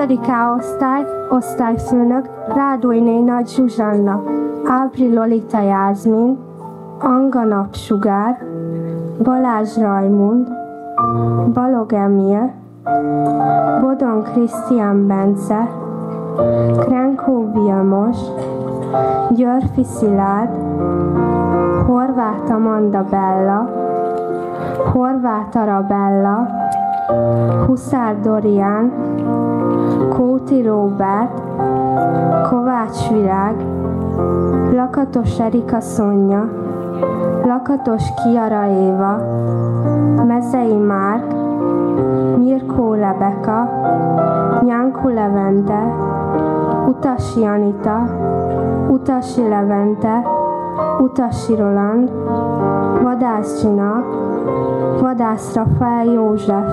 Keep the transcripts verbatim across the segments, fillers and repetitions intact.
Második A osztály, osztályfőnök Rádóiné Nagy Zsuzsanna, Ábri Lolita Jászmin, Anga Napsugár, Balázs Rajmund, Balog Emil, Bodon Krisztián Bence, Krenkó Vilmos, Györfi Szilárd, Horváth Amanda Bella, Horváth Arabella, Huszár Dorián, Kóti Róbert, Kovács Virág, Lakatos Erika Szonya, Lakatos Kiara Éva, Mezei Márk, Mirkó Lebeka, Nyánku Levente, Utasi Anita, Utasi Levente, Utasi Roland, Vadász Csina, Vadász Rafael József.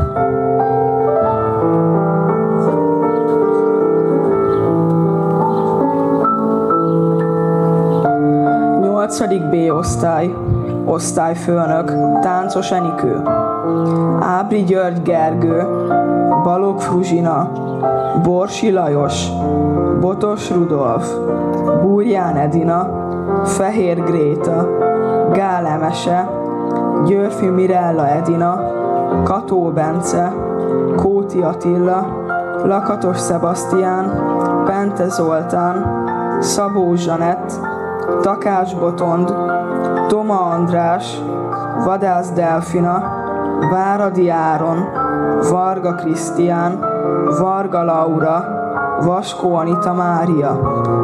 Nyolcadik B osztály, osztályfőnök Táncos Enikő, Ábri György Gergő, Balog Fruzsina, Borsi Lajos, Botos Rudolf, Búrján Edina, Fehér Gréta, Gál Emese, Györfi Mirella Edina, Kató Bence, Kóti Attila, Lakatos Szebasztián, Pente Zoltán, Szabó Zsanett, Takács Botond, Toma András, Vadász Delfina, Váradi Áron, Varga Krisztián, Varga Laura, Vaskó Anita Mária.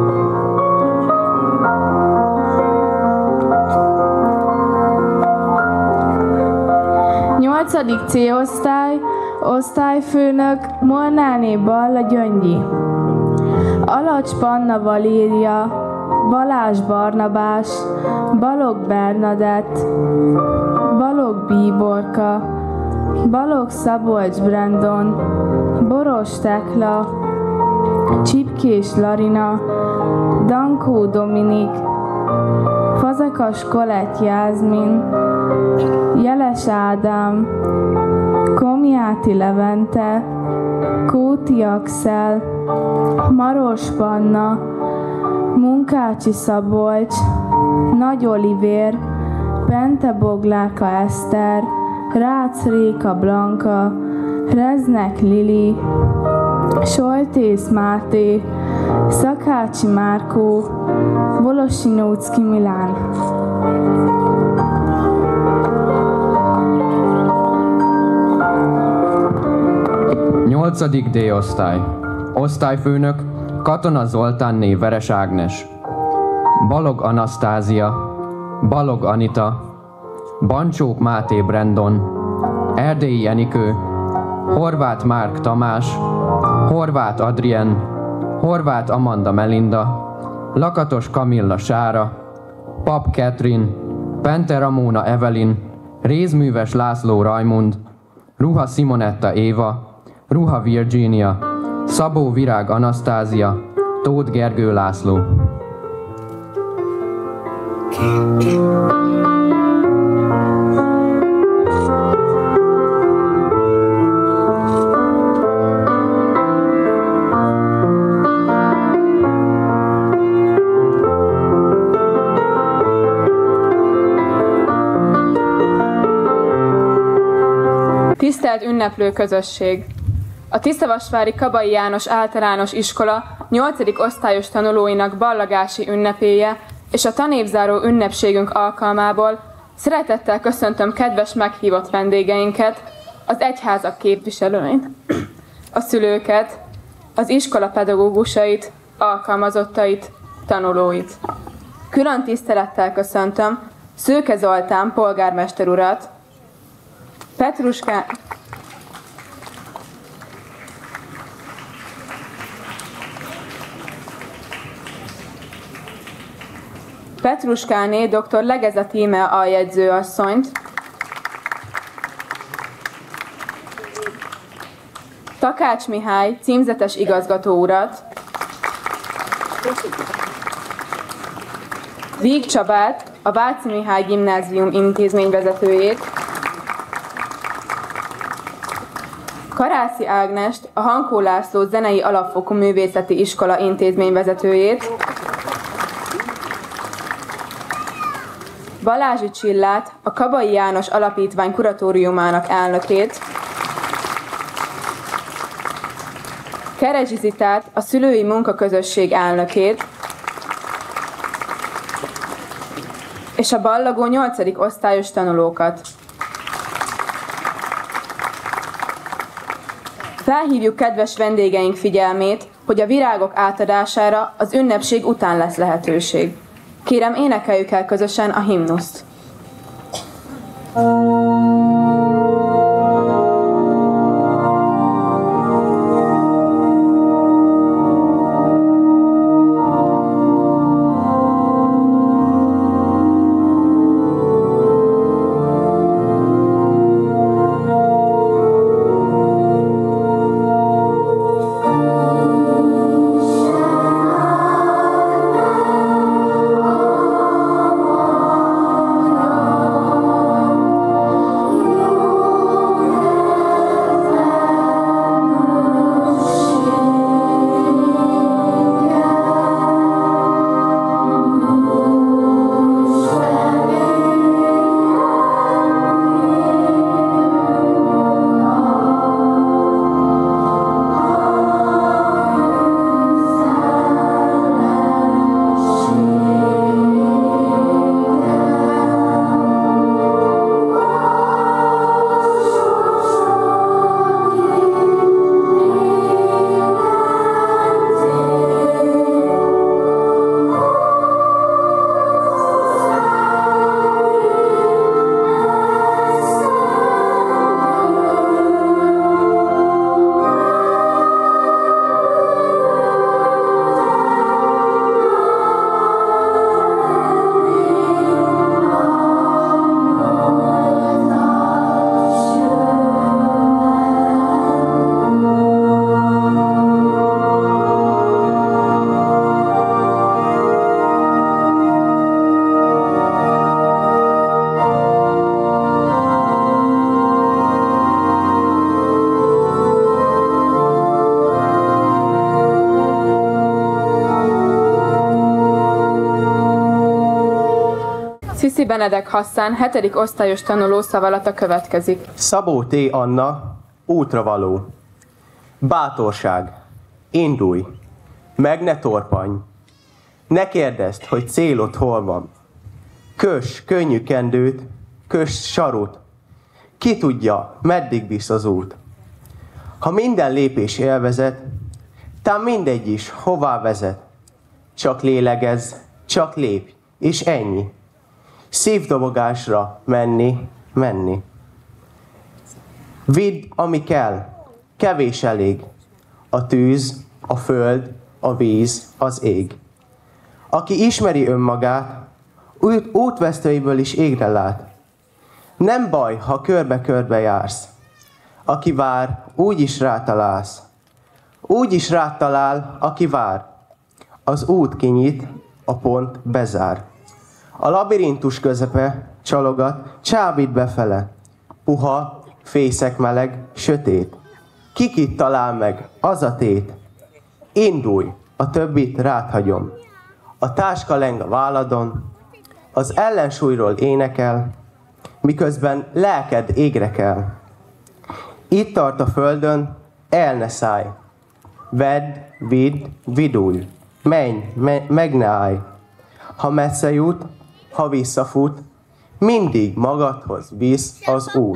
Nyolcadik C osztály, osztályfőnök Molnáné Balla Gyöngyi, Alacs Panna Valéria, Balázs Barnabás, Balog Bernadett, Balog Bíborka, Balog Szabolcs Brandon, Boros Tekla, Csipkés Larina, Dankó Dominik, Fazekas Kolett Jászmin, Jeles Ádám, Komjáti Levente, Kóti Axel, Maros Panna, Munkácsi Szabolcs, Nagy Olivér, Pente Boglárka Eszter, Rácz Réka Blanka, Reznek Lili, Soltész Máté, Szakácsi Márkó, Volosinócki Milán. Nyolcadik D osztály, osztályfőnök Katona Zoltánné Veres Ágnes, Balog Anasztázia, Balog Anita, Bancsók Máté Brandon, Erdélyi Enikő, Horváth Márk Tamás, Horváth Adrien, Horváth Amanda Melinda, Lakatos Kamilla Sára, Pap Ketrin, Pente Ramóna Evelin, Rézműves László Rajmund, Ruha Simonetta Éva, Ruha Virginia, Szabó Virág Anasztázia, Tóth Gergő László. Tisztelt ünneplő közösség! A Tiszavasvári Kabai János Általános Iskola nyolcadik osztályos tanulóinak ballagási ünnepéje és a tanévzáró ünnepségünk alkalmából szeretettel köszöntöm kedves meghívott vendégeinket, az egyházak képviselőit, a szülőket, az iskola pedagógusait, alkalmazottait, tanulóit. Külön tisztelettel köszöntöm Szőke Zoltán polgármester urat, Petruska... Petruskáné dr. Legeze Tíme aljegyző asszonyt, Takács Mihály címzetes igazgató urat, Víg Csabát, a Váci Mihály Gimnázium intézményvezetőjét, Karászi Ágnest, a Hankó László Zenei Alapfokú Művészeti Iskola intézményvezetőjét, Balázsi Csillát, a Kabai János Alapítvány kuratóriumának elnökét, Kerezsi Zitát, a Szülői Munkaközösség elnökét, és a ballagó nyolcadik osztályos tanulókat. Felhívjuk kedves vendégeink figyelmét, hogy a virágok átadására az ünnepség után lesz lehetőség. Kérem, énekeljük el közösen a himnuszt. Sziszi Benedek Hasszán, hetedik osztályos tanuló szavalata következik. Szabó T. Anna, útravaló. Bátorság, indulj, meg ne torpanj. Ne kérdezd, hogy célod hol van. Köss könnyű kendőt, köss sarut. Ki tudja, meddig visz az út. Ha minden lépés élvezet, tám mindegy is, hová vezet. Csak lélegezz, csak lépj, és ennyi. Szívdobogásra menni, menni. Vidd, ami kell, kevés elég. A tűz, a föld, a víz, az ég. Aki ismeri önmagát, út, útvesztőiből is égre lát. Nem baj, ha körbe-körbe jársz. Aki vár, úgy is rátalálsz. Úgy is rátalál, aki vár. Az út kinyit, a pont bezár. A labirintus közepe csalogat, csábít befele. Puha, fészek meleg, sötét. Kikit talál meg, az a tét. Indulj, a többit rád hagyom. A táska leng a válladon, az ellensúlyról énekel, miközben lelked égre kell. Itt tart a földön, el ne szállj. Vedd, vidd, vidulj. Menj, me- meg ne állj. Ha messze jut, ha visszafut, mindig magadhoz visz az út.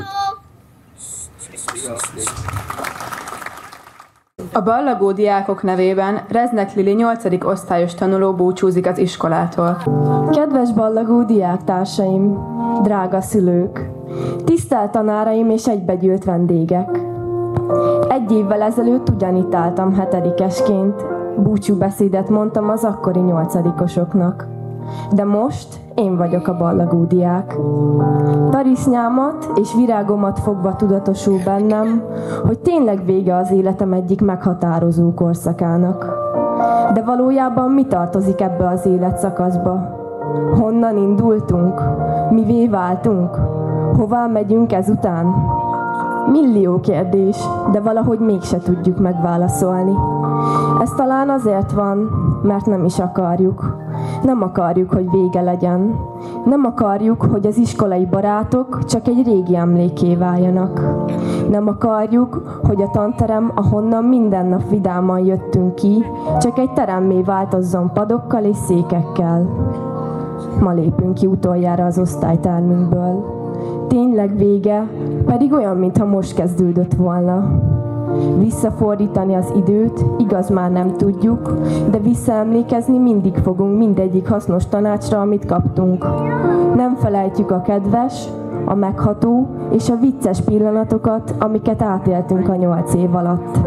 A ballagó diákok nevében Reznek Lili nyolcadik osztályos tanuló búcsúzik az iskolától. Kedves ballagó diáktársaim, drága szülők, tisztelt tanáraim és egybegyűlt vendégek! Egy évvel ezelőtt ugyanitt álltam hetedikesként, búcsúbeszédet mondtam az akkori nyolcadikosoknak. De most én vagyok a ballagó diák. Tarisznyámat és virágomat fogva tudatosul bennem, hogy tényleg vége az életem egyik meghatározó korszakának. De valójában mi tartozik ebbe az életszakaszba? Honnan indultunk? Mivé váltunk? Hová megyünk ezután? Millió kérdés, de valahogy mégse tudjuk megválaszolni. Ez talán azért van, mert nem is akarjuk. Nem akarjuk, hogy vége legyen. Nem akarjuk, hogy az iskolai barátok csak egy régi emléké váljanak. Nem akarjuk, hogy a tanterem, ahonnan minden nap vidáman jöttünk ki, csak egy teremmé változzon padokkal és székekkel. Ma lépünk ki utoljára az osztálytermünkből. Tényleg vége, pedig olyan, mintha most kezdődött volna. Visszafordítani az időt, igaz, már nem tudjuk, de visszaemlékezni mindig fogunk mindegyik hasznos tanácsra, amit kaptunk. Nem felejtjük a kedves, a megható és a vicces pillanatokat, amiket átéltünk a nyolc év alatt.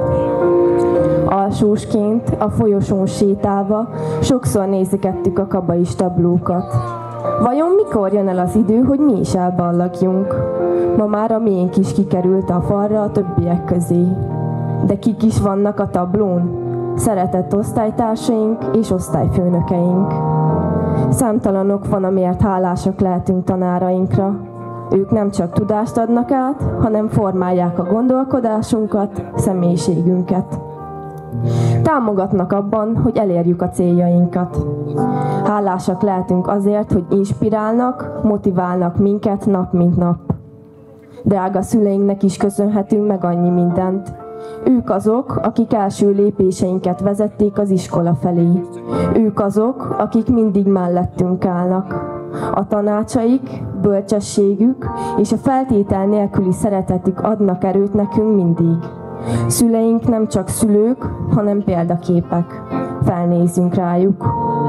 Alsósként, a folyosón sétálva sokszor nézegettük a kabais tablókat. Vajon mikor jön el az idő, hogy mi is elballagjunk? Ma már a miénk is kikerült a falra a többiek közé. De kik is vannak a tablón? Szeretett osztálytársaink és osztályfőnökeink. Számtalanok van, amiért hálásak lehetünk tanárainkra. Ők nem csak tudást adnak át, hanem formálják a gondolkodásunkat, személyiségünket. Támogatnak abban, hogy elérjük a céljainkat. Hálásak lehetünk azért, hogy inspirálnak, motiválnak minket nap mint nap. Drága szüleinknek is köszönhetünk meg annyi mindent. Ők azok, akik első lépéseinket vezették az iskola felé. Ők azok, akik mindig mellettünk állnak. A tanácsaik, bölcsességük és a feltétel nélküli szeretetük adnak erőt nekünk mindig. Szüleink nem csak szülők, hanem példaképek. Felnézzünk rájuk.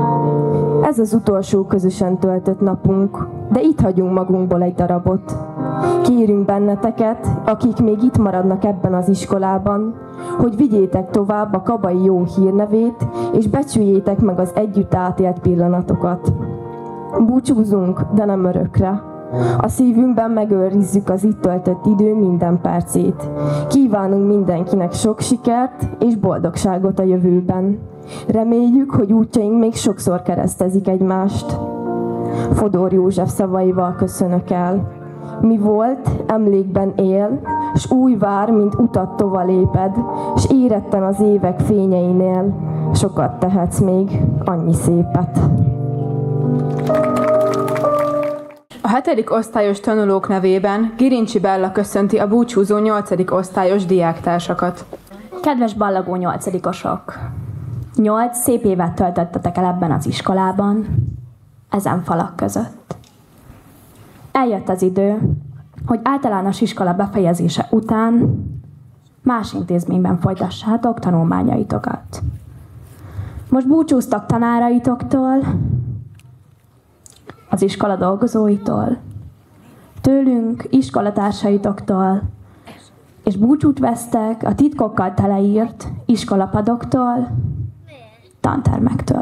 Ez az utolsó közösen töltött napunk, de itt hagyunk magunkból egy darabot. Kérünk benneteket, akik még itt maradnak ebben az iskolában, hogy vigyétek tovább a kabai jó hírnevét, és becsüljétek meg az együtt átélt pillanatokat. Búcsúzunk, de nem örökre. A szívünkben megőrizzük az itt töltött idő minden percét. Kívánunk mindenkinek sok sikert és boldogságot a jövőben. Reméljük, hogy útjaink még sokszor keresztezik egymást. Fodor József szavaival köszönök el. Mi volt, emlékben él, s új vár, mint utat tova léped, s éretten az évek fényeinél. Sokat tehetsz még, annyi szépet. A hetedik osztályos tanulók nevében Girincsi Bella köszönti a búcsúzó nyolcadik osztályos diáktársakat. Kedves ballagó nyolcadikosok! Nyolc szép évet töltöttetek el ebben az iskolában, ezen falak között. Eljött az idő, hogy általános iskola befejezése után más intézményben folytassátok tanulmányaitokat. Most búcsúztak tanáraitoktól, az iskola dolgozóitól, tőlünk, iskolatársaitoktól, és búcsút vesztek a titkokkal teleírt iskolapadoktól, tantermektől.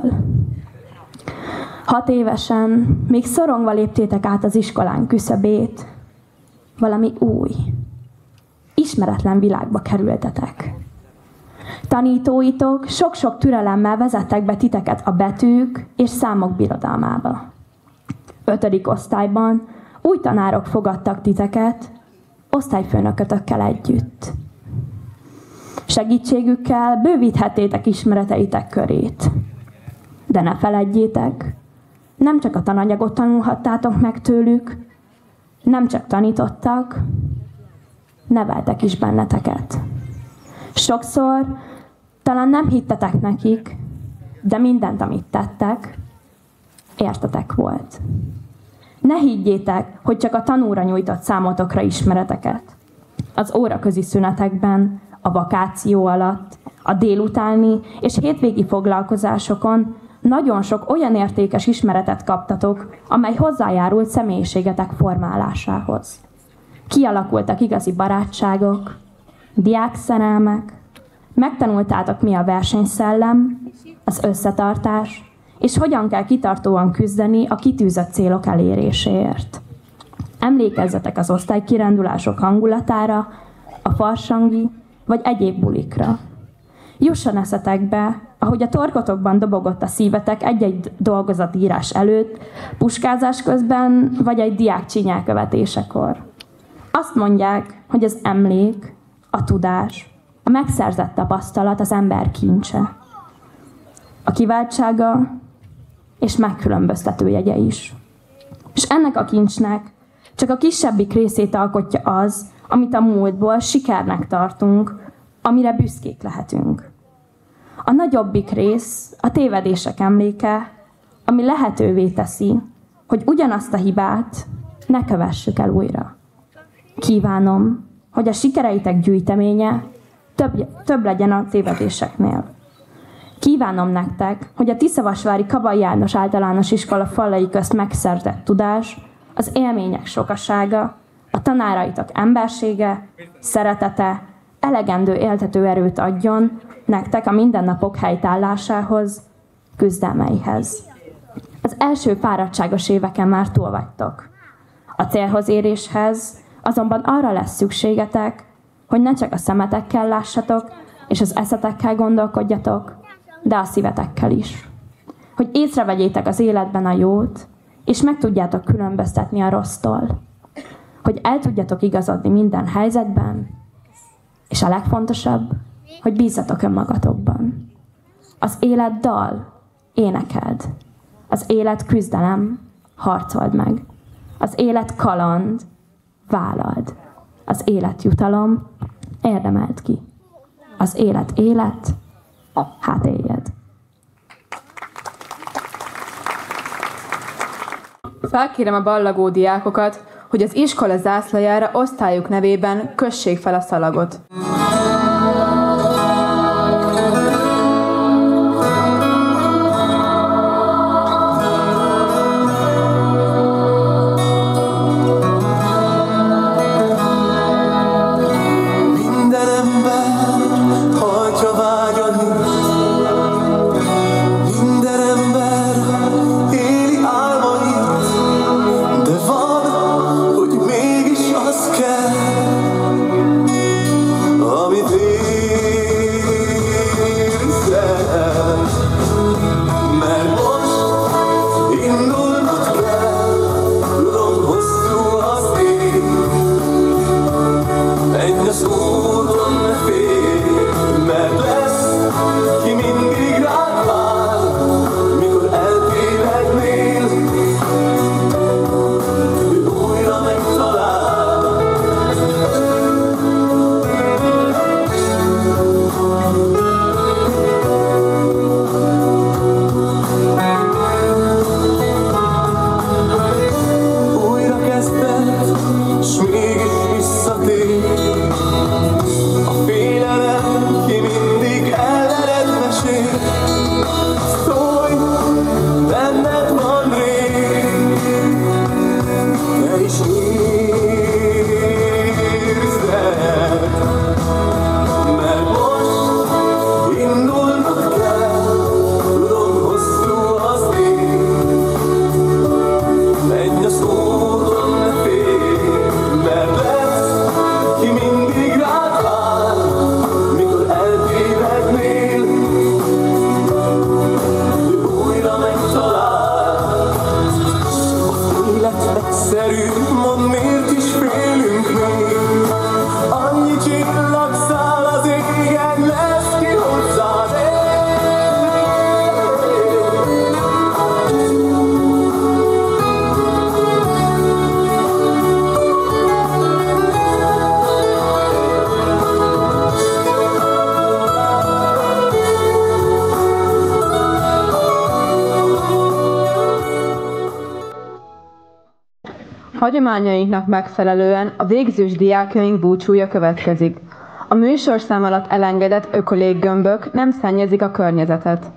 Hat évesen, még szorongva léptétek át az iskolán küszöbét, valami új, ismeretlen világba kerültetek. Tanítóitok sok-sok türelemmel vezettek be titeket a betűk és számok birodalmába. Ötödik osztályban új tanárok fogadtak titeket, osztályfőnökötökkel együtt. Segítségükkel bővíthettétek ismereteitek körét. De ne feledjétek, nem csak a tananyagot tanulhattátok meg tőlük, nem csak tanítottak, neveltek is benneteket. Sokszor talán nem hittetek nekik, de mindent, amit tettek, értetek volt. Ne higgyétek, hogy csak a tanúra nyújtott számotokra ismereteket. Az óraközi szünetekben, a vakáció alatt, a délutáni és hétvégi foglalkozásokon nagyon sok olyan értékes ismeretet kaptatok, amely hozzájárult személyiségetek formálásához. Kialakultak igazi barátságok, diákszerelmek, megtanultátok, mi a versenyszellem, az összetartás, és hogyan kell kitartóan küzdeni a kitűzött célok eléréséért. Emlékezzetek az osztálykirándulások hangulatára, a farsangi vagy egyéb bulikra. Jusson eszetekbe, ahogy a torkotokban dobogott a szívetek egy-egy dolgozatírás előtt, puskázás közben vagy egy diák csinyelkövetésekor. Azt mondják, hogy az emlék, a tudás, a megszerzett tapasztalat az ember kincse. A kiváltsága és megkülönböztető jegye is. És ennek a kincsnek csak a kisebbik részét alkotja az, amit a múltból sikernek tartunk, amire büszkék lehetünk. A nagyobbik rész a tévedések emléke, ami lehetővé teszi, hogy ugyanazt a hibát ne kövessük el újra. Kívánom, hogy a sikereitek gyűjteménye több, több legyen a tévedéseknél. Kívánom nektek, hogy a Tiszavasvári Kabai János Általános Iskola falai közt megszerzett tudás, az élmények sokasága, a tanáraitok embersége, szeretete, elegendő éltető erőt adjon nektek a mindennapok helytállásához, küzdelmeihez. Az első fáradtságos éveken már túl vagytok. A célhoz éréshez azonban arra lesz szükségetek, hogy ne csak a szemetekkel lássatok, és az eszetekkel gondolkodjatok, de a szívetekkel is. Hogy észrevegyétek az életben a jót, és meg tudjátok különböztetni a rossztól. Hogy el tudjatok igazodni minden helyzetben, és a legfontosabb, hogy bízzatok önmagatokban. Az élet dal, énekeld. Az élet küzdelem, harcold meg. Az élet kaland, vállald. Az élet jutalom, érdemeld ki. Az élet élet, hát éljed. Felkérem a ballagó diákokat, hogy az iskola zászlajára osztályuk nevében kössék fel a szalagot. Hagyományainknak megfelelően a végzős diákjaink búcsúja következik. A műsorszám alatt elengedett ökoléggömbök nem szennyezik a környezetet.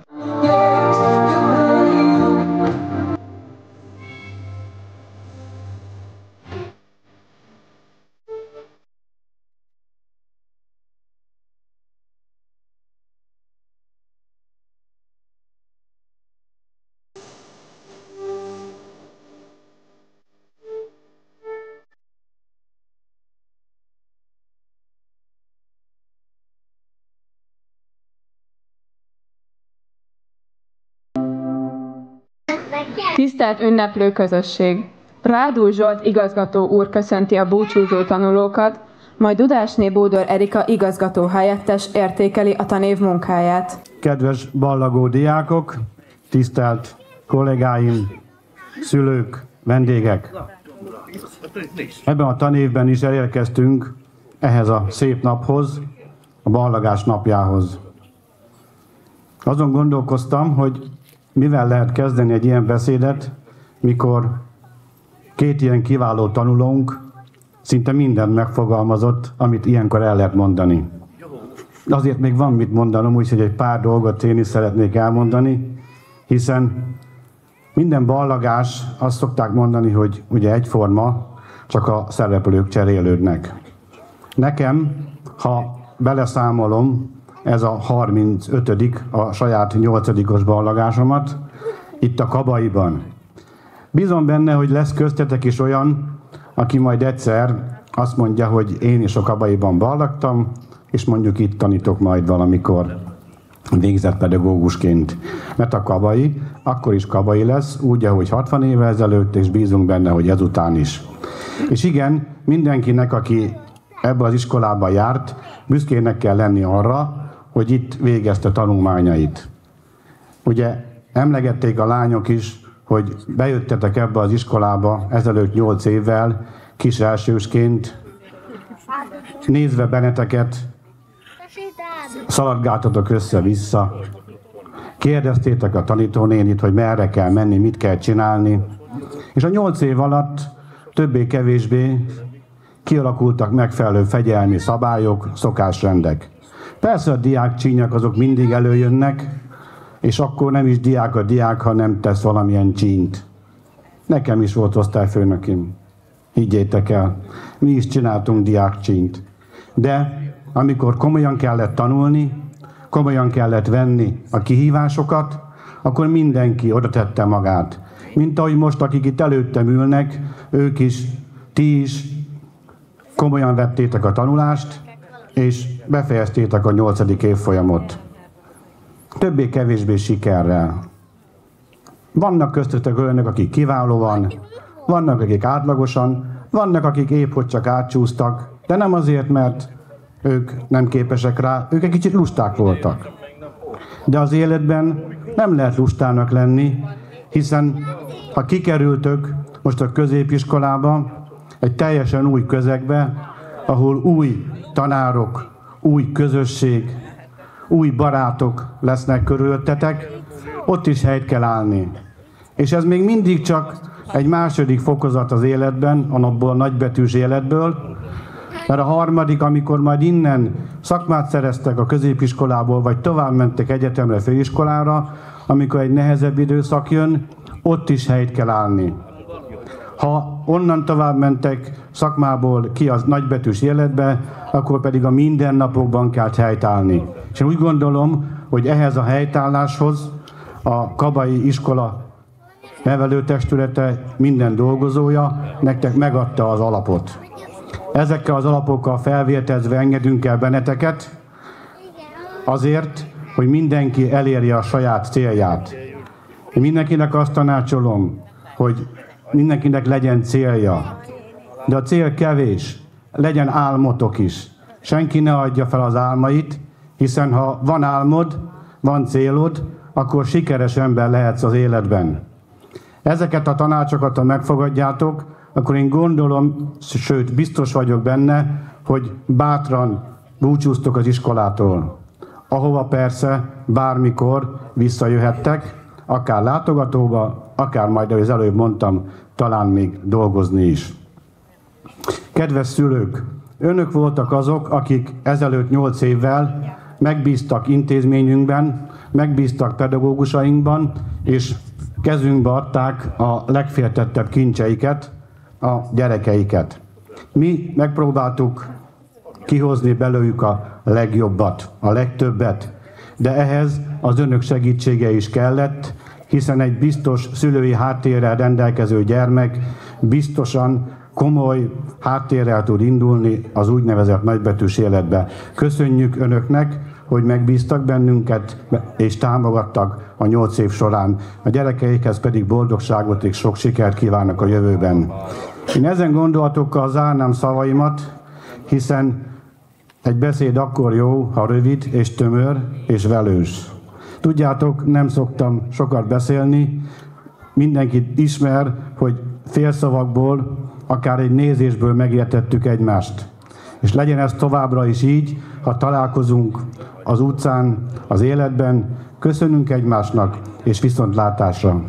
Tisztelt ünneplő közösség! Rádúj Zsolt igazgató úr köszönti a búcsúzó tanulókat, majd Dudásné Bódor Erika igazgató helyettes értékeli a tanév munkáját. Kedves ballagó diákok, tisztelt kollégáim, szülők, vendégek! Ebben a tanévben is elérkeztünk ehhez a szép naphoz, a ballagás napjához. Azon gondolkoztam, hogy mivel lehet kezdeni egy ilyen beszédet, mikor két ilyen kiváló tanulónk szinte mindent megfogalmazott, amit ilyenkor el lehet mondani. Azért még van mit mondanom, úgyhogy egy pár dolgot én is szeretnék elmondani, hiszen minden ballagás, azt szokták mondani, hogy ugye egyforma, csak a szereplők cserélődnek. Nekem, ha beleszámolom, ez a harmincötödik a saját nyolcadikos ballagásomat itt a Kabaiban. Bízom benne, hogy lesz köztetek is olyan, aki majd egyszer azt mondja, hogy én is a Kabaiban ballagtam, és mondjuk itt tanítok majd valamikor végzett pedagógusként. Mert a Kabai akkor is Kabai lesz, úgy, ahogy hatvan évvel ezelőtt, és bízunk benne, hogy ezután is. És igen, mindenkinek, aki ebbe az iskolába járt, büszkének kell lenni arra, hogy itt végezte tanulmányait. Ugye emlegették a lányok is, hogy bejöttetek ebbe az iskolába ezelőtt nyolc évvel, kis elsősként, nézve benneteket, szaladgáltatok össze-vissza, kérdeztétek a tanítónénit, hogy merre kell menni, mit kell csinálni, és a nyolc év alatt többé-kevésbé kialakultak megfelelő fegyelmi szabályok, szokásrendek. Persze a diákcsínyak azok mindig előjönnek, és akkor nem is diák a diák, ha nem tesz valamilyen csínyt. Nekem is volt osztályfőnökim. Higgyétek el, mi is csináltunk diákcsínyt. De amikor komolyan kellett tanulni, komolyan kellett venni a kihívásokat, akkor mindenki oda tette magát. Mint ahogy most, akik itt előttem ülnek, ők is, ti is komolyan vettétek a tanulást, és befejeztétek a nyolcadik évfolyamot. Többé-kevésbé sikerrel. Vannak köztetek olyanok, akik kiválóan, vannak, akik átlagosan, vannak, akik épp hogy csak átcsúsztak, de nem azért, mert ők nem képesek rá, ők egy kicsit lusták voltak. De az életben nem lehet lustának lenni, hiszen ha kikerültök most a középiskolába, egy teljesen új közegbe, ahol új tanárok, új közösség, új barátok lesznek körülöttetek, ott is helyt kell állni. És ez még mindig csak egy második fokozat az életben, abból a nagybetűs életből, mert a harmadik, amikor majd innen szakmát szereztek a középiskolából, vagy tovább mentek egyetemre, főiskolára, amikor egy nehezebb időszak jön, ott is helyt kell állni. Ha onnan tovább mentek szakmából ki az nagybetűs életbe, akkor pedig a mindennapokban kell helytállni. És én úgy gondolom, hogy ehhez a helytálláshoz a Kabai iskola nevelőtestülete, minden dolgozója nektek megadta az alapot. Ezekkel az alapokkal felvértezve engedünk el benneteket, azért, hogy mindenki elérje a saját célját. Én mindenkinek azt tanácsolom, hogy mindenkinek legyen célja. De a cél kevés, legyen álmotok is. Senki ne adja fel az álmait, hiszen ha van álmod, van célod, akkor sikeres ember lehetsz az életben. Ezeket a tanácsokat, ha megfogadjátok, akkor én gondolom, sőt biztos vagyok benne, hogy bátran búcsúztok az iskolától, ahova persze bármikor visszajöhettek, akár látogatóba, akár majd, ahogy az előbb mondtam, talán még dolgozni is. Kedves szülők, önök voltak azok, akik ezelőtt nyolc évvel megbíztak intézményünkben, megbíztak pedagógusainkban, és kezünkbe adták a legféltettebb kincseiket, a gyerekeiket. Mi megpróbáltuk kihozni belőlük a legjobbat, a legtöbbet, de ehhez az önök segítsége is kellett, hiszen egy biztos szülői háttérrel rendelkező gyermek biztosan komoly háttérrel tud indulni az úgynevezett nagybetűs életbe. Köszönjük önöknek, hogy megbíztak bennünket, és támogattak a nyolc év során. A gyerekeikhez pedig boldogságot és sok sikert kívánok a jövőben. Én ezen gondolatokkal zárnám szavaimat, hiszen egy beszéd akkor jó, ha rövid és tömör és velős. Tudjátok, nem szoktam sokat beszélni, mindenkit ismer, hogy félszavakból, akár egy nézésből megértettük egymást. És legyen ez továbbra is így, ha találkozunk az utcán, az életben. Köszönünk egymásnak, és viszontlátásra!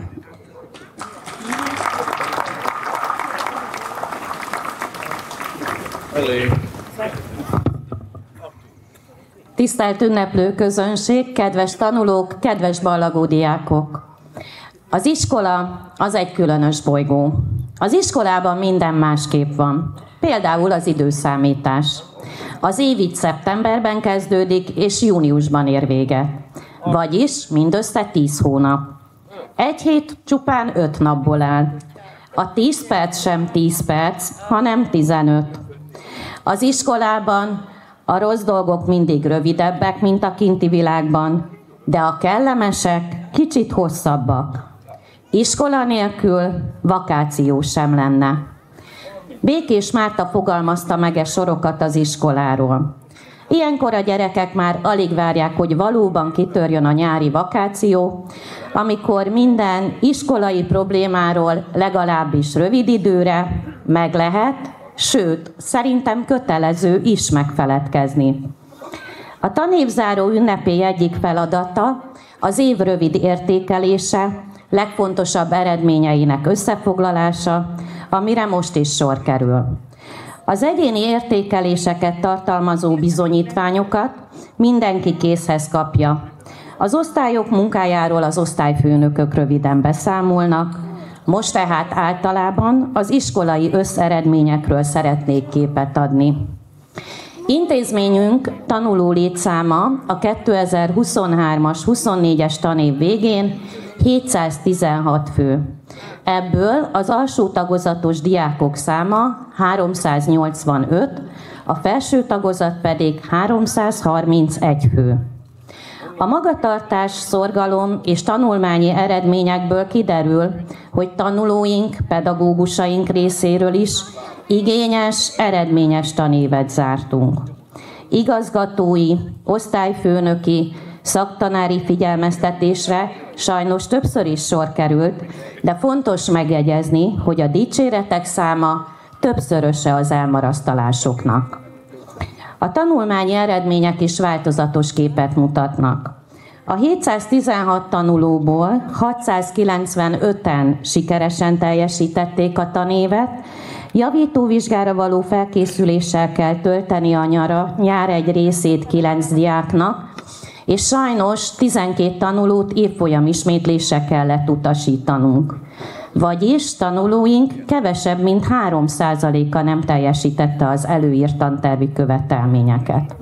Tisztelt ünneplő közönség, kedves tanulók, kedves ballagó diákok! Az iskola az egy különös bolygó. Az iskolában minden másképp van. Például az időszámítás. Az év itt szeptemberben kezdődik, és júniusban ér véget. Vagyis mindössze tíz hónap. Egy hét csupán öt napból áll. A tíz perc sem tíz perc, hanem tizenöt. Az iskolában a rossz dolgok mindig rövidebbek, mint a kinti világban, de a kellemesek kicsit hosszabbak. Iskola nélkül vakáció sem lenne. Békés Márta fogalmazta meg e sorokat az iskoláról. Ilyenkor a gyerekek már alig várják, hogy valóban kitörjön a nyári vakáció, amikor minden iskolai problémáról legalábbis rövid időre meg lehet, sőt, szerintem kötelező is megfeledkezni. A tanévzáró ünnepé egyik feladata az év rövid értékelése, legfontosabb eredményeinek összefoglalása, amire most is sor kerül. Az egyéni értékeléseket tartalmazó bizonyítványokat mindenki készhez kapja. Az osztályok munkájáról az osztályfőnökök röviden beszámolnak, most tehát általában az iskolai összeredményekről szeretnék képet adni. Intézményünk tanuló létszáma a kétezer-huszonhármas huszonnégyes tanév végén hétszáztizenhat fő. Ebből az alsó tagozatos diákok száma háromszáznyolcvanöt, a felső tagozat pedig háromszázharmincegy fő. A magatartás, szorgalom és tanulmányi eredményekből kiderül, hogy tanulóink, pedagógusaink részéről is igényes, eredményes tanévet zártunk. Igazgatói, osztályfőnöki, szaktanári figyelmeztetésre sajnos többször is sor került, de fontos megjegyezni, hogy a dicséretek száma többszöröse az elmarasztalásoknak. A tanulmányi eredmények is változatos képet mutatnak. A hétszáztizenhat tanulóból hatszázkilencvenöten sikeresen teljesítették a tanévet, javítóvizsgára való felkészüléssel kell tölteni a nyara, nyár egy részét kilenc diáknak, és sajnos tizenkét tanulót évfolyam ismétlésre kellett utasítanunk. Vagyis tanulóink kevesebb, mint három százaléka nem teljesítette az előírt tantervi követelményeket.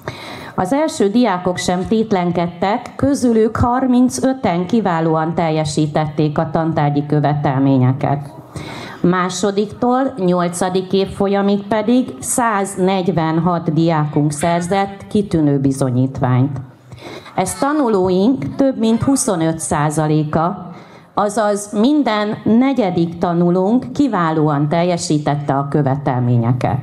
Az első diákok sem tétlenkedtek, közülük harmincöten kiválóan teljesítették a tantárgyi követelményeket. Másodiktól nyolcadik évfolyamig pedig száznegyvenhat diákunk szerzett kitűnő bizonyítványt. Ez tanulóink több mint huszonöt százaléka, azaz minden negyedik tanulónk kiválóan teljesítette a követelményeket.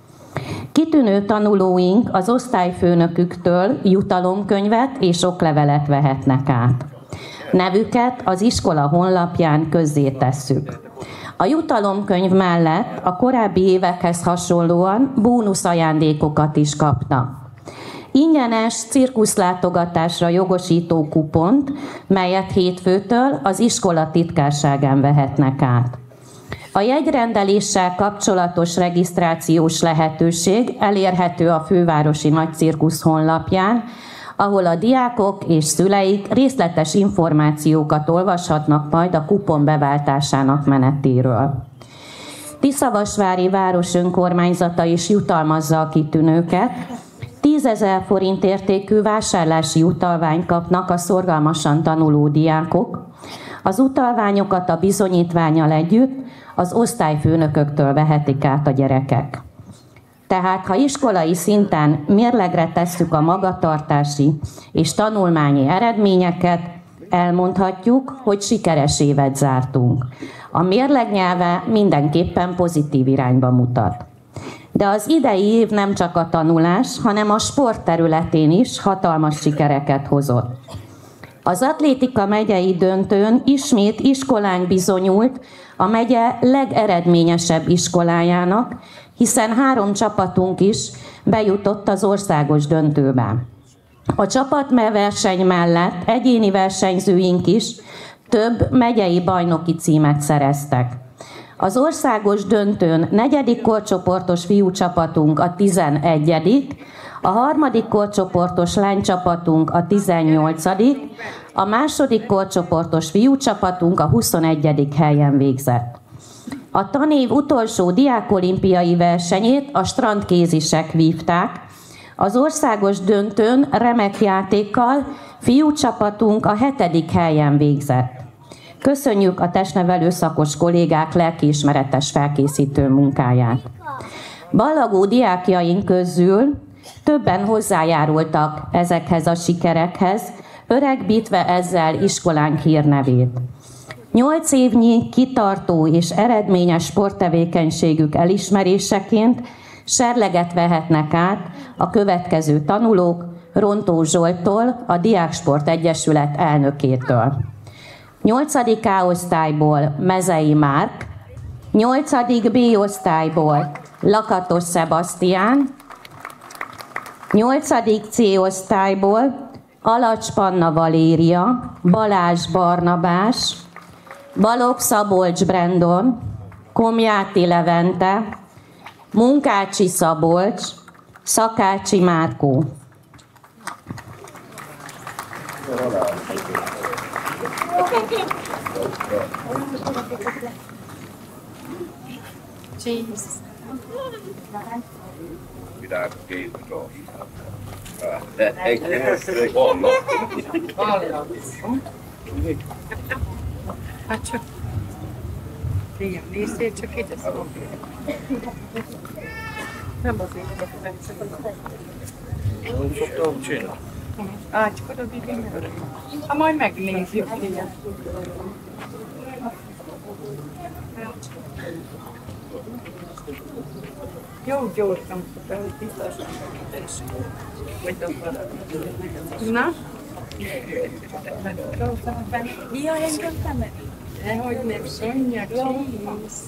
Kitűnő tanulóink az osztályfőnöküktől jutalomkönyvet és oklevelet vehetnek át. Nevüket az iskola honlapján közzétesszük. A jutalomkönyv mellett a korábbi évekhez hasonlóan bónuszajándékokat is kapnak. Ingyenes cirkuszlátogatásra jogosító kupont, melyet hétfőtől az iskola titkárságán vehetnek át. A jegyrendeléssel kapcsolatos regisztrációs lehetőség elérhető a fővárosi nagycirkusz honlapján, ahol a diákok és szüleik részletes információkat olvashatnak majd a kupon beváltásának menetéről. Tiszavasvári város önkormányzata is jutalmazza a kitűnőket. tízezer forint értékű vásárlási utalványt kapnak a szorgalmasan tanuló diákok. Az utalványokat a bizonyítvánnyal együtt az osztályfőnököktől vehetik át a gyerekek. Tehát, ha iskolai szinten mérlegre tesszük a magatartási és tanulmányi eredményeket, elmondhatjuk, hogy sikeres évet zártunk. A mérleg nyelve mindenképpen pozitív irányba mutat. De az idei év nem csak a tanulás, hanem a sport területén is hatalmas sikereket hozott. Az atlétika megyei döntőn ismét iskolánk bizonyult a megye legeredményesebb iskolájának, hiszen három csapatunk is bejutott az országos döntőbe. A csapatverseny mellett egyéni versenyzőink is több megyei bajnoki címet szereztek. Az országos döntőn negyedik korcsoportos fiúcsapatunk a tizenegyedik, a harmadik korcsoportos lánycsapatunk a tizennyolcadik, a második korcsoportos fiúcsapatunk a huszonegyedik helyen végzett. A tanév utolsó diákolimpiai versenyét a strandkézisek vívták. Az országos döntőn remek játékkal fiúcsapatunk a hetedik helyen végzett. Köszönjük a testnevelő szakos kollégák lelkiismeretes felkészítő munkáját. Ballagó diákjaink közül többen hozzájárultak ezekhez a sikerekhez, öregbítve ezzel iskolánk hírnevét. Nyolc évnyi kitartó és eredményes sporttevékenységük elismeréseként serleget vehetnek át a következő tanulók Rontó Zsolttól, a Diáksport Egyesület elnökétől. nyolcadik A osztályból Mezei Márk, nyolcadik B osztályból Lakatos Szebasztián, nyolcadik C osztályból Alacs Panna Valéria, Balázs Barnabás, Balogh Szabolcs Brandon, Komjáti Levente, Munkácsi Szabolcs, Szakácsi Márkó. Hát csak igen, nézzél, csak itt ezt mondom. Nem azért, hogy szoktam csinálni. Á, csak oda vigyen. Hát majd megnézzük. Jó, gyorsan. Na? Jaj, engem nem. Dehogy nem, Sonja, kész.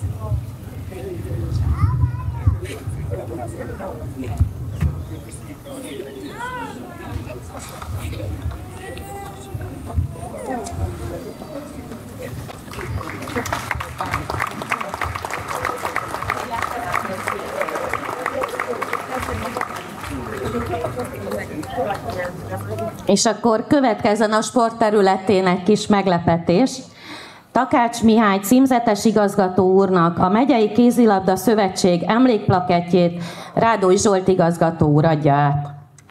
És akkor következzen a sport területén egy kis meglepetés. Takács Mihály címzetes igazgató úrnak a Megyei Kézilabda Szövetség emlékplakettjét Rádói Zsolt igazgató úr adja át.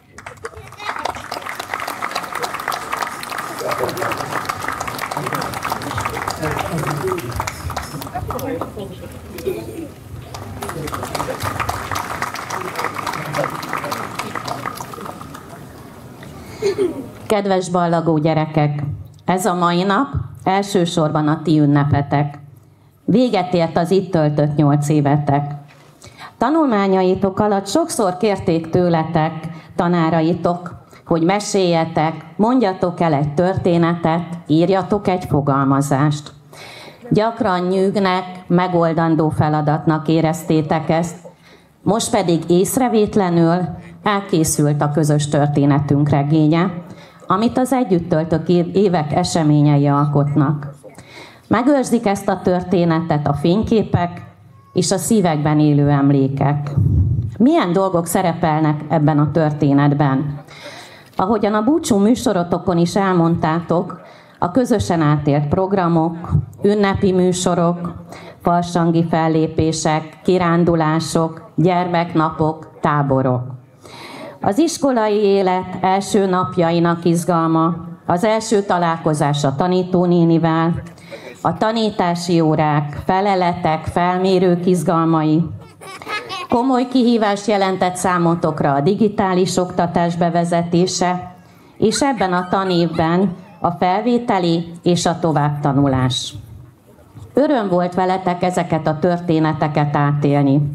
Kedves ballagó gyerekek! Ez a mai nap elsősorban a ti ünnepetek. Véget ért az itt töltött nyolc évetek. Tanulmányaitok alatt sokszor kérték tőletek, tanáraitok, hogy meséljetek, mondjatok el egy történetet, írjatok egy fogalmazást. Gyakran nyűgnek, megoldandó feladatnak éreztétek ezt, most pedig észrevétlenül elkészült a közös történetünk regénye, amit az együtt töltött évek eseményei alkotnak. Megőrzik ezt a történetet a fényképek és a szívekben élő emlékek. Milyen dolgok szerepelnek ebben a történetben? Ahogyan a búcsú műsorotokon is elmondtátok, a közösen átélt programok, ünnepi műsorok, farsangi fellépések, kirándulások, gyermeknapok, táborok. Az iskolai élet első napjainak izgalma, az első találkozás a tanítónénivel, a tanítási órák, feleletek, felmérők izgalmai, Komoly kihívás jelentett számotokra a digitális oktatás bevezetése, és ebben a tanévben a felvételi és a továbbtanulás. Öröm volt veletek ezeket a történeteket átélni.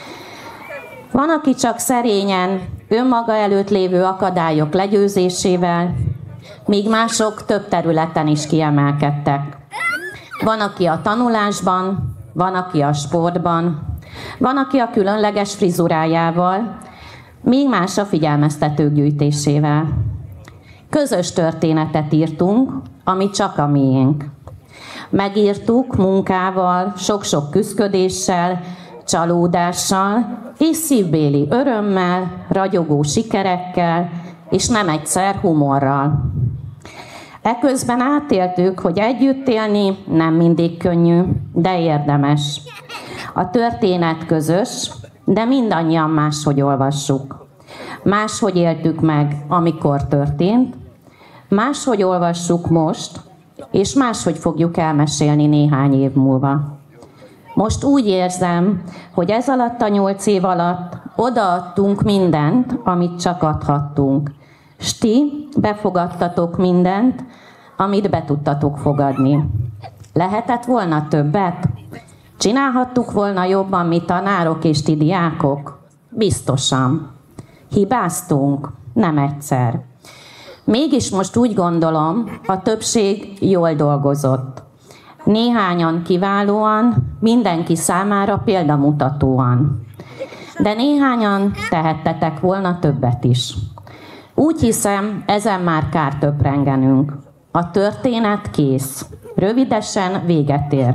Van, aki csak szerényen, önmaga előtt lévő akadályok legyőzésével, míg mások több területen is kiemelkedtek. Van, aki a tanulásban, van, aki a sportban, van, aki a különleges frizurájával, míg más a figyelmeztetők gyűjtésével. Közös történetet írtunk, ami csak a miénk. Megírtuk munkával, sok-sok küszködéssel, csalódással és szívbéli örömmel, ragyogó sikerekkel és nem egyszer humorral. Eközben átéltük, hogy együtt élni nem mindig könnyű, de érdemes. A történet közös, de mindannyian máshogy olvassuk. Máshogy éltük meg, amikor történt, máshogy olvassuk most, és máshogy fogjuk elmesélni néhány év múlva. Most úgy érzem, hogy ez alatt a nyolc év alatt odaadtunk mindent, amit csak adhattunk. S ti befogadtatok mindent, amit be tudtatok fogadni. Lehetett volna többet? Csinálhattuk volna jobban, mi tanárok és ti diákok? Biztosan. Hibáztunk? Nem egyszer. Mégis most úgy gondolom, a többség jól dolgozott. Néhányan kiválóan, mindenki számára példamutatóan. De néhányan tehettetek volna többet is. Úgy hiszem, ezen már kár töprengenünk. A történet kész. Rövidesen véget ér.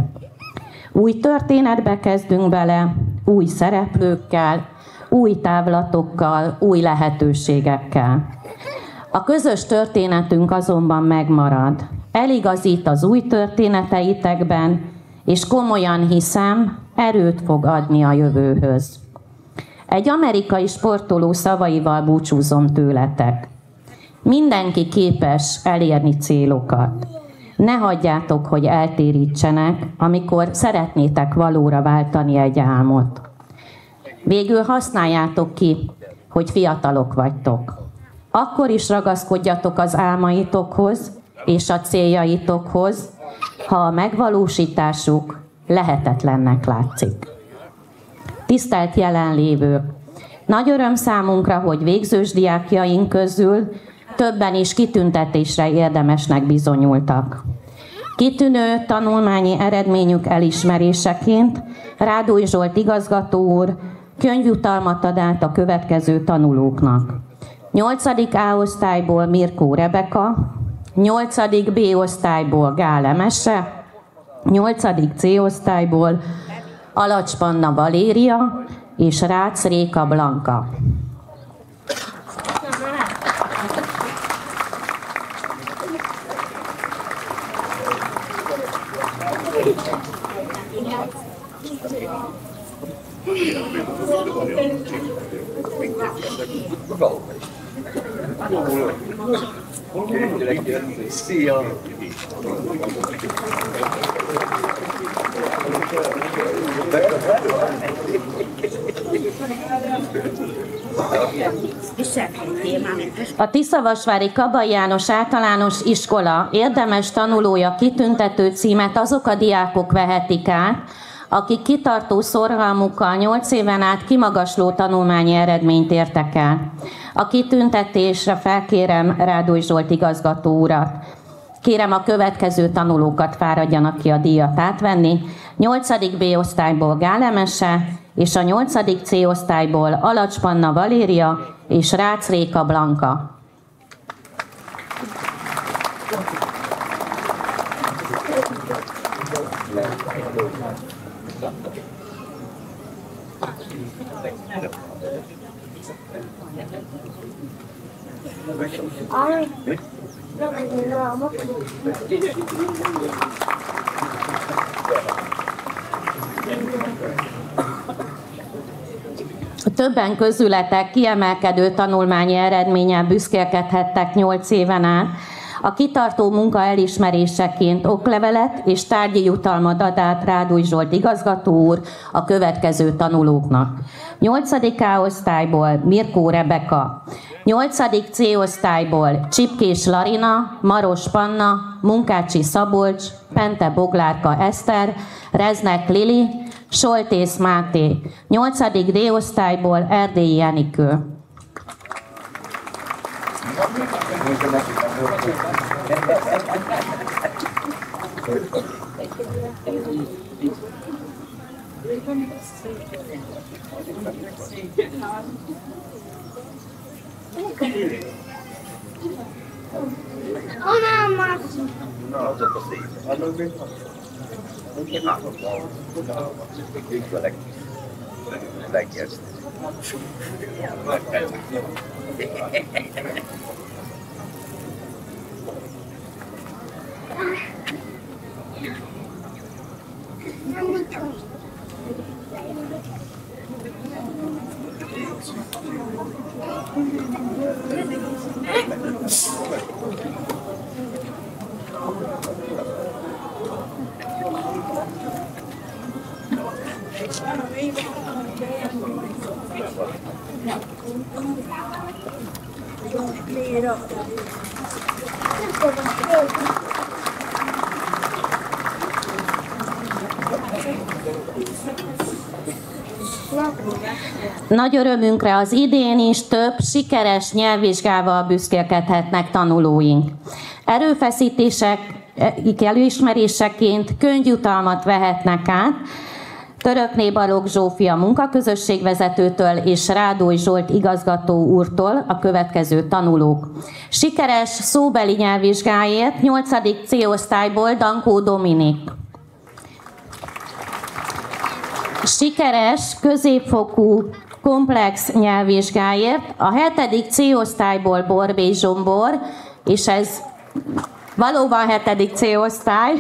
Új történetbe kezdünk bele, új szereplőkkel, új távlatokkal, új lehetőségekkel. A közös történetünk azonban megmarad. Eligazít az új történeteitekben, és komolyan hiszem, erőt fog adni a jövőhöz. Egy amerikai sportoló szavaival búcsúzom tőletek. Mindenki képes elérni célokat. Ne hagyjátok, hogy eltérítsenek, amikor szeretnétek valóra váltani egy álmot. Végül használjátok ki, hogy fiatalok vagytok. Akkor is ragaszkodjatok az álmaitokhoz és a céljaitokhoz, ha a megvalósításuk lehetetlennek látszik. Tisztelt jelenlévők! Nagy öröm számunkra, hogy végzős diákjaink közül többen is kitüntetésre érdemesnek bizonyultak. Kitűnő tanulmányi eredményük elismeréseként Rádói Zsolt igazgató úr könyvjutalmat ad át a következő tanulóknak. nyolcadik A osztályból Mirkó Rebeka, nyolcadik B osztályból Gál Emese, nyolcadik C osztályból Alacs Panna Valéria és Rácz Réka Blanka. Szia! A Tiszavasvári Kabai János Általános Iskola érdemes tanulója kitüntető címet azok a diákok vehetik át, akik kitartó szorgalmukkal nyolc éven át kimagasló tanulmányi eredményt értek el. A kitüntetésre felkérem Rádói Zsolt igazgató urat. Kérem a következő tanulókat fáradjanak ki a díjat átvenni. nyolcadik B osztályból Gál Emese és a nyolcadik C osztályból Alacs Panna Valéria és Rácz Réka Blanka. Többen közületek kiemelkedő tanulmányi eredménnyel büszkélkedhettek nyolc éven át. A kitartó munka elismeréseként oklevelet és tárgyi jutalmat ad át Rádúj Zsolt igazgató úr a következő tanulóknak. nyolcadik A osztályból Mirkó Rebeka, nyolcadik C osztályból Csipkés Larina, Maros Panna, Munkácsi Szabolcs, Pente Boglárka Eszter, Reznek Lili, Soltész Máté, nyolcadik D osztályból Erdélyi Enikő. Nagy örömünkre az idén is több sikeres nyelvvizsgával büszkélkedhetnek tanulóink. Erőfeszítések elismeréseként könyvjutalmat vehetnek át Törökné Balogh Zsófia munkaközösségvezetőtől és Rádúj Zsolt igazgató úrtól a következő tanulók. Sikeres szóbeli nyelvvizsgáért nyolcadik C osztályból Dankó Dominik. Sikeres középfokú komplex nyelvvizsgáért a hetedik C osztályból Borbély Zsombor, és ez valóban hetedik C osztály.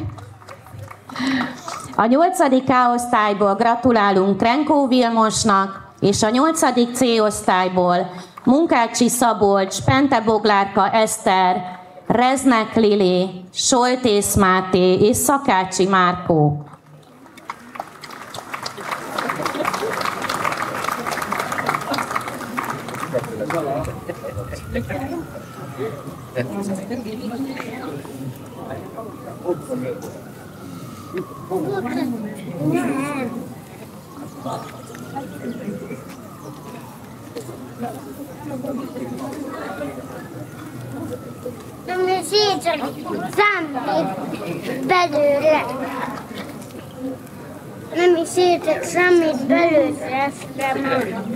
A nyolcadik A osztályból gratulálunk Krenkó Vilmosnak, és a nyolcadik C osztályból Munkácsi Szabolcs, Pente Boglárka Eszter, Reznek Lili, Soltész Máté és Szakácsi Márkó. Nem is így csak semmit belőle. Nem is így csak semmit belőle, ezt kell mondani.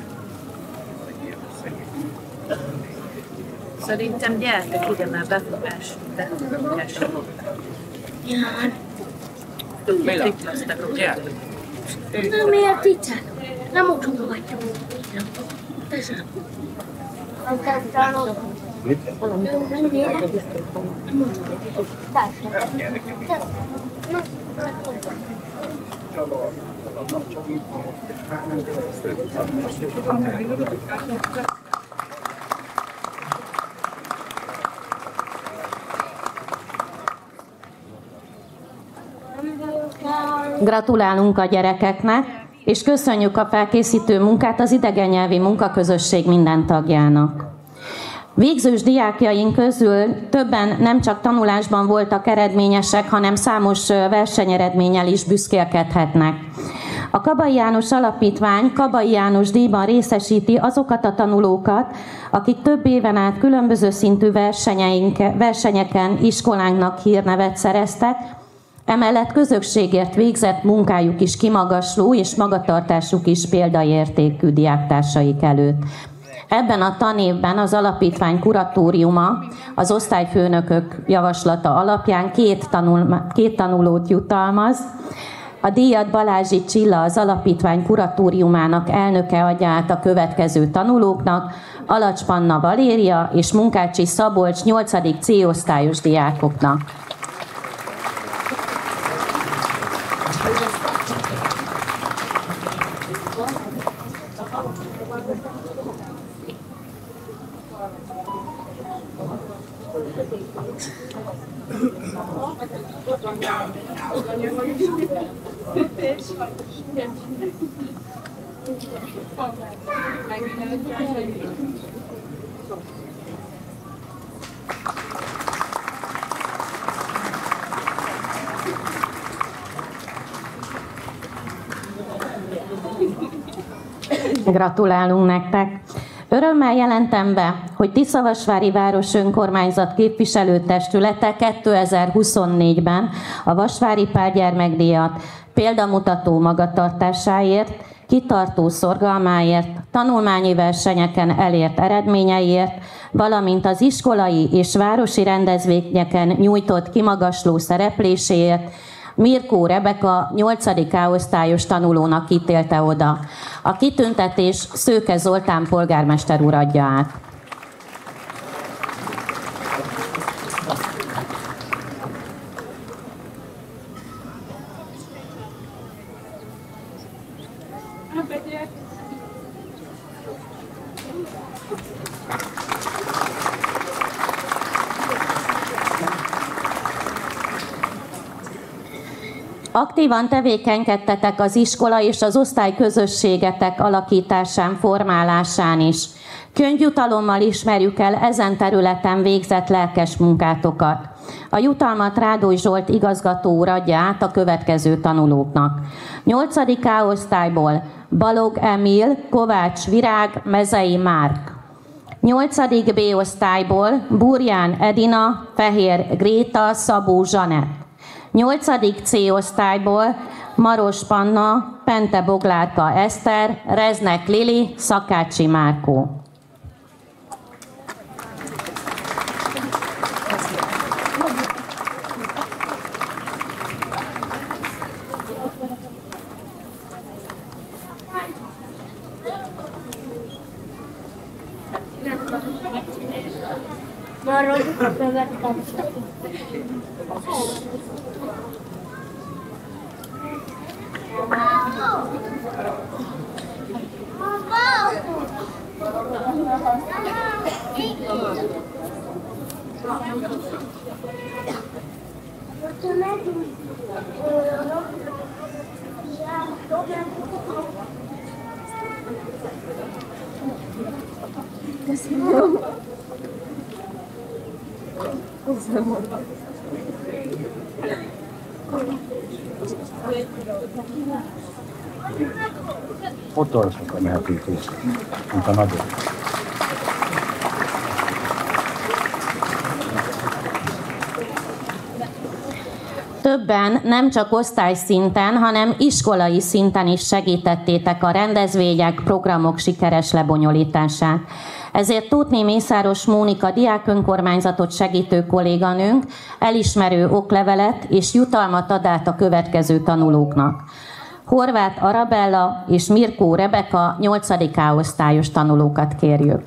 Szerintem gyertek ide, már befogás. Befogás. Ján. Miért itt lesztek a gyertek? Nem miért itt? Nem otthon vagyok. Köszönöm. Nem kell tanulni. Nem miért? Gratulálunk a gyerekeknek, és köszönjük a felkészítő munkát az idegennyelvi munkaközösség minden tagjának. Végzős diákjaink közül többen nem csak tanulásban voltak eredményesek, hanem számos versenyeredménnyel is büszkélkedhetnek. A Kabai János Alapítvány Kabai János díjban részesíti azokat a tanulókat, akik több éven át különböző szintű versenyeken iskolánknak hírnevet szereztek, emellett közösségért végzett munkájuk is kimagasló, és magatartásuk is példaértékű diáktársaik előtt. Ebben a tanévben az alapítvány kuratóriuma az osztályfőnökök javaslata alapján két, tanul, két tanulót jutalmaz. A díjat Balázsi Csilla, az alapítvány kuratóriumának elnöke adja át a következő tanulóknak, Alacs Panna Valéria és Munkácsi Szabolcs nyolcadik C osztályos diákoknak. Gratulálunk nektek! Örömmel jelentem be, hogy Tiszavasvári Város Önkormányzat képviselőtestülete kétezer-huszonnégyben a Vasvári Pál gyermekdíjat példamutató magatartásáért, kitartó szorgalmáért, tanulmányi versenyeken elért eredményeiért, valamint az iskolai és városi rendezvényeken nyújtott kimagasló szerepléséért Mirkó Rebeka nyolcadik A-osztályos tanulónak ítélte oda. A kitüntetés Szőke Zoltán polgármester úr adja át. Aktívan tevékenykedtetek az iskola és az osztályközösségetek alakításán, formálásán is. Könyvjutalommal ismerjük el ezen területen végzett lelkes munkátokat. A jutalmat Rádói Zsolt igazgató úr adja át a következő tanulóknak. nyolcadik A-osztályból Balog Emil, Kovács Virág, Mezei Márk. nyolcadik B-osztályból Burján Edina, Fehér Gréta, Szabó Zsanett. nyolcadik C-osztályból Maros Panna, Pente Boglárka Eszter, Reznek Lili, Szakácsi Márkó. Ott alsókra mehetünk vissza, mint a nagyobb. Többen nem csak osztályszinten, hanem iskolai szinten is segítettétek a rendezvények, programok sikeres lebonyolítását. Ezért Tótné Mészáros Mónika diákönkormányzatot segítő kolléganőnk elismerő oklevelet és jutalmat ad át a következő tanulóknak. Horváth Arabella és Mirkó Rebeka nyolcadik A-osztályos tanulókat kérjük.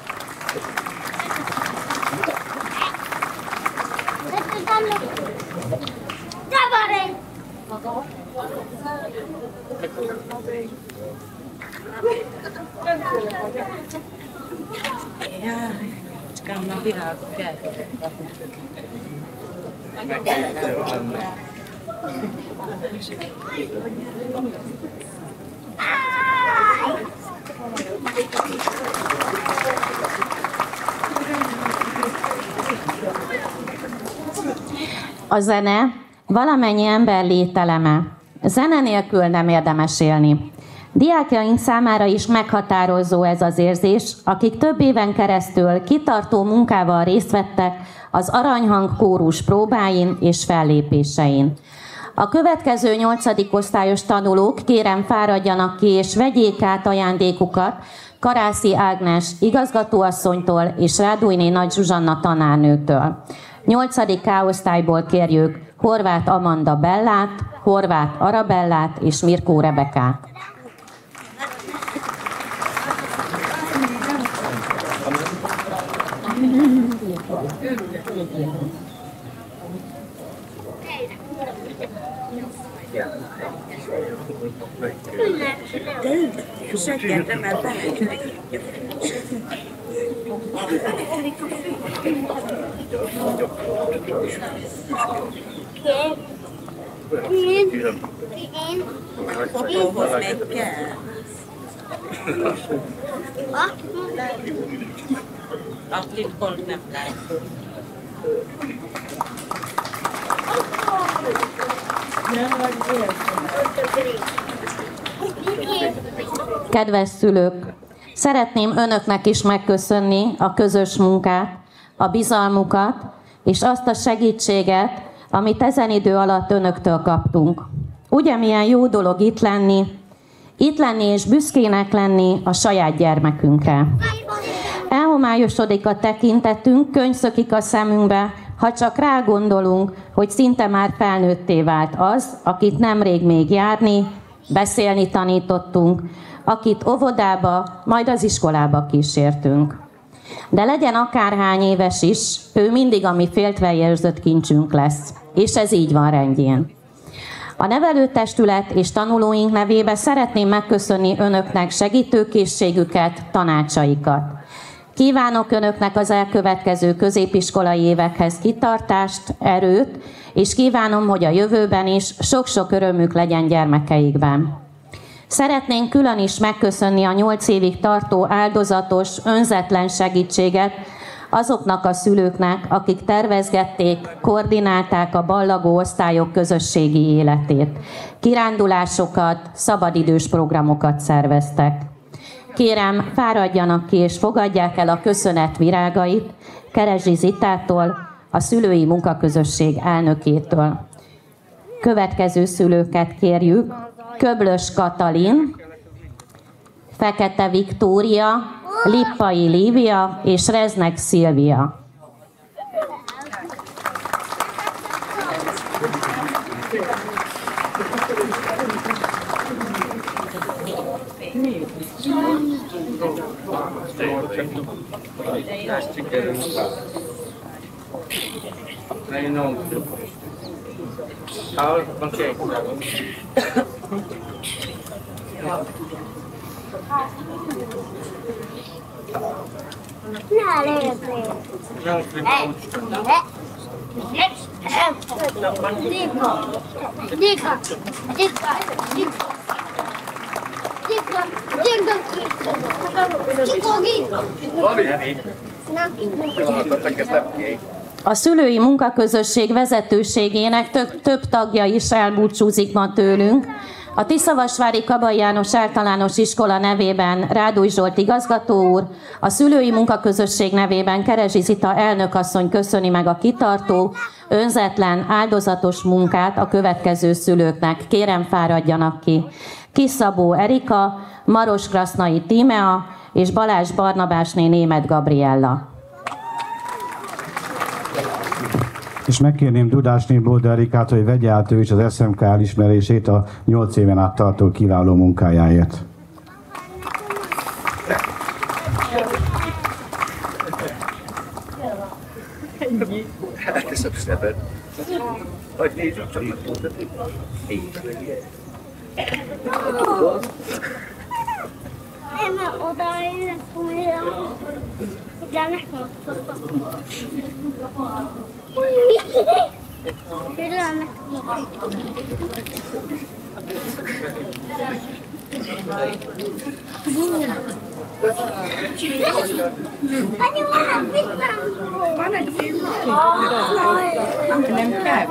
A zene valamennyi ember lételeme. Zene nélkül nem érdemes élni. Diákjaink számára is meghatározó ez az érzés, akik több éven keresztül kitartó munkával részt vettek az Aranyhang kórus próbáin és fellépésein. A következő nyolcadik osztályos tanulók kérem fáradjanak ki és vegyék át ajándékukat Karászi Ágnes igazgatóasszonytól és Rádújné Nagy Zsuzsanna tanárnőtől. nyolcadik A-osztályból kérjük Horváth Amanda Bellát, Horváth Arabellát és Mirkó Rebekát. Én. Én. Ahhoz még kell. Akit pont nem látjuk. Kedves szülők, szeretném önöknek is megköszönni a közös munkát, a bizalmukat és azt a segítséget, amit ezen idő alatt önöktől kaptunk. Ugye milyen jó dolog itt lenni, itt lenni és büszkének lenni a saját gyermekünkre. Elhomályosodik a tekintetünk, könnyszökik a szemünkbe, ha csak rágondolunk, hogy szinte már felnőtté vált az, akit nemrég még járni, beszélni tanítottunk, akit óvodába, majd az iskolába kísértünk. De legyen akárhány éves is, ő mindig a mi féltve érzött kincsünk lesz. És ez így van rendjén. A nevelőtestület és tanulóink nevében szeretném megköszönni önöknek segítőkészségüket, tanácsaikat. Kívánok önöknek az elkövetkező középiskolai évekhez kitartást, erőt, és kívánom, hogy a jövőben is sok-sok örömük legyen gyermekeikben. Szeretnénk külön is megköszönni a nyolc évig tartó áldozatos, önzetlen segítséget azoknak a szülőknek, akik tervezgették, koordinálták a ballagó osztályok közösségi életét. Kirándulásokat, szabadidős programokat szerveztek. Kérem, fáradjanak ki és fogadják el a köszönet virágait Kerezsi Zitától, a szülői munkaközösség elnökétől. Következő szülőket kérjük: Köblös Katalin, Fekete Viktória, Lippai Lívia és Reznek Szilvia. A szülői munkaközösség vezetőségének több, több tagja is elbúcsúzik ma tőlünk. A Tiszavasvári Kabai János Általános Iskola nevében Rádúj Zsolt igazgató úr, a szülői munkaközösség nevében Kerezsi Zita elnökasszony köszöni meg a kitartó, önzetlen, áldozatos munkát a következő szülőknek. Kérem, fáradjanak ki. Kiszabó Erika, Maros Krasznai Tímea és Balázs Barnabásné Németh Gabriella. És megkérném Dudásné Bóda Erikát, hogy vegye át ő is az es em ká elismerését a nyolc éven át tartó kiváló munkájáért. Köszönöm szépen. Hogy nézzük csak megmondani. Én odaérek újra. Gyernek Van egy film, nem kell.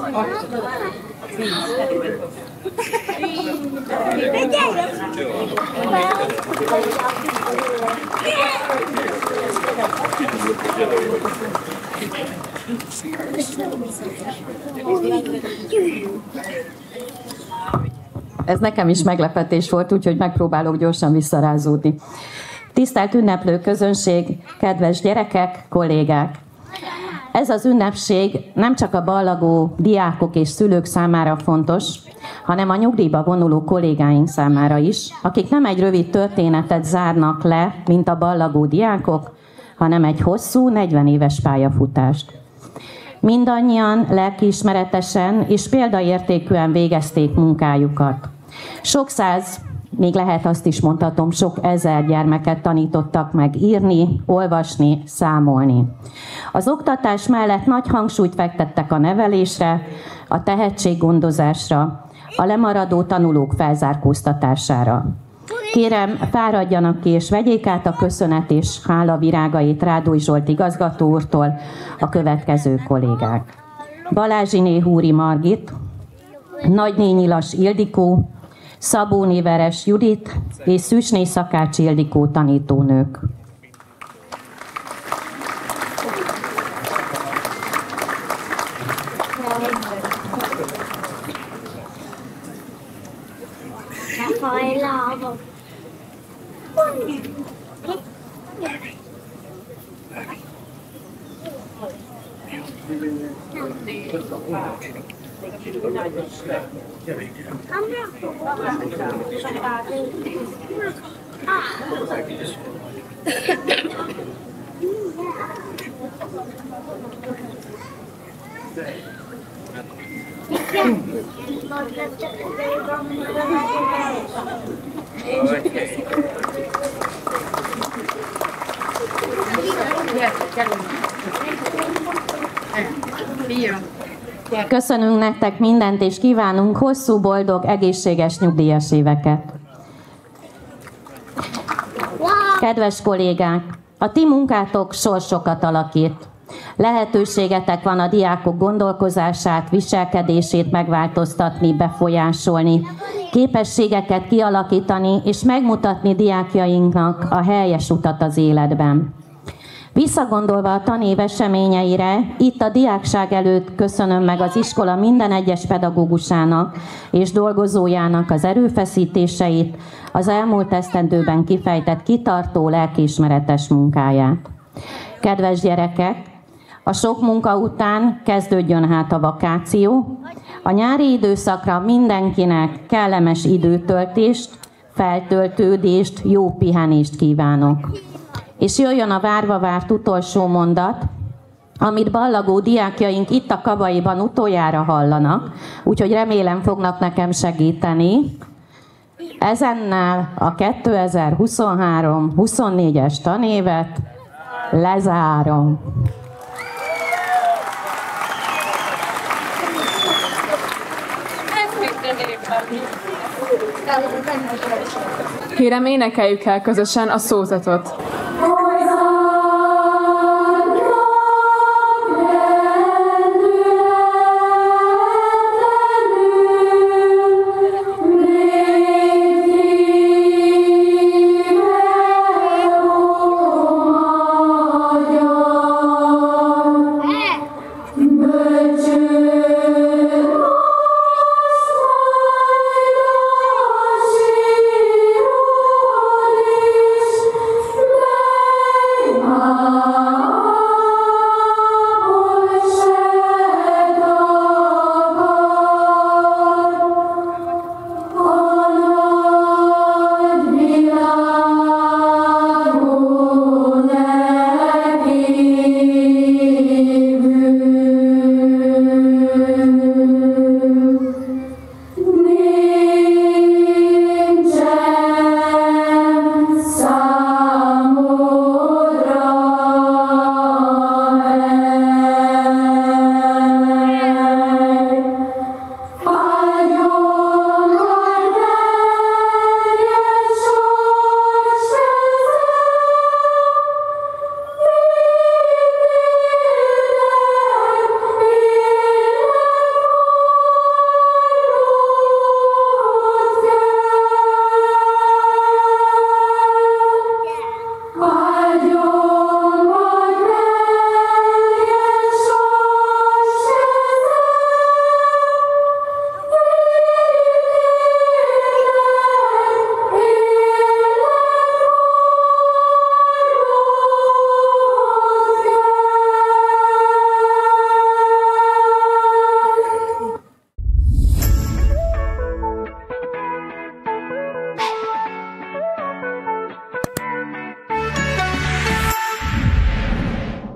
Ez nekem is meglepetés volt, úgyhogy megpróbálok gyorsan visszarázódni. Tisztelt ünneplő közönség, kedves gyerekek, kollégák! Ez az ünnepség nem csak a ballagó diákok és szülők számára fontos, hanem a nyugdíjba vonuló kollégáink számára is, akik nem egy rövid történetet zárnak le, mint a ballagó diákok, hanem egy hosszú, negyven éves pályafutást. Mindannyian lelkiismeretesen és példaértékűen végezték munkájukat. Sok száz, még lehet azt is mondhatom, sok ezer gyermeket tanítottak meg írni, olvasni, számolni. Az oktatás mellett nagy hangsúlyt fektettek a nevelésre, a tehetséggondozásra, a lemaradó tanulók felzárkóztatására. Kérem, fáradjanak ki és vegyék át a köszönet és hála virágait Rádói Zsolt igazgató úrtól a következő kollégák. Balázsiné Húri Margit, Nagyné Nyilas Ildikó, Szabóné Veres Judit és Szűcsné Szakács Ildikó tanítónők. Hajlában. Köszönünk nektek mindent, és kívánunk hosszú, boldog, egészséges nyugdíjas éveket. Kedves kollégák, a ti munkátok sorsokat alakít. Lehetőségetek van a diákok gondolkozását, viselkedését megváltoztatni, befolyásolni, képességeket kialakítani és megmutatni diákjainknak a helyes utat az életben. Visszagondolva a tanév eseményeire, itt a diákság előtt köszönöm meg az iskola minden egyes pedagógusának és dolgozójának az erőfeszítéseit, az elmúlt esztendőben kifejtett kitartó, lelkiismeretes munkáját. Kedves gyerekek, a sok munka után kezdődjön hát a vakáció. A nyári időszakra mindenkinek kellemes időtöltést, feltöltődést, jó pihenést kívánok. És jöjjön a várva várt utolsó mondat, amit ballagó diákjaink itt a Kabaiban utoljára hallanak, úgyhogy remélem fognak nekem segíteni. Ezennel a kétezer-huszonhárom huszonnégyes tanévet lezárom. Kérem, énekeljük el közösen a szózatot.